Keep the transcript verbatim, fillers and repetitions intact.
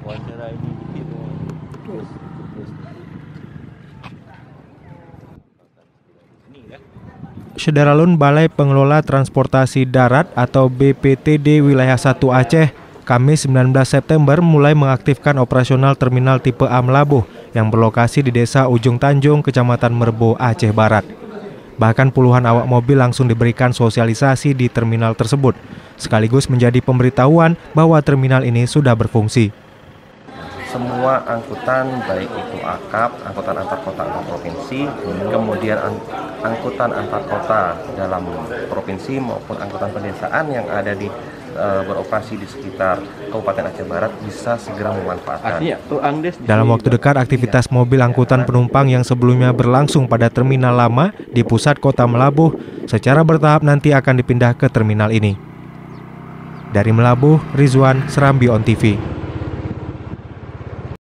Sederalun Balai Pengelola Transportasi Darat atau B P T D Wilayah satu Aceh, Kamis sembilan belas September mulai mengaktifkan operasional terminal tipe A Melabuh yang berlokasi di Desa Ujung Tanjung, Kecamatan Merbau, Aceh Barat. Bahkan puluhan awak mobil langsung diberikan sosialisasi di terminal tersebut, sekaligus menjadi pemberitahuan bahwa terminal ini sudah berfungsi. Semua angkutan, baik itu A K A P, angkutan antar kota antar provinsi, kemudian angkutan antar kota dalam provinsi maupun angkutan pedesaan yang ada di e, beroperasi di sekitar Kabupaten Aceh Barat bisa segera memanfaatkan. Dalam waktu dekat, aktivitas mobil angkutan penumpang yang sebelumnya berlangsung pada terminal lama di pusat kota Melabuh secara bertahap nanti akan dipindah ke terminal ini. Dari Melabuh, Rizwan, Serambi On T V.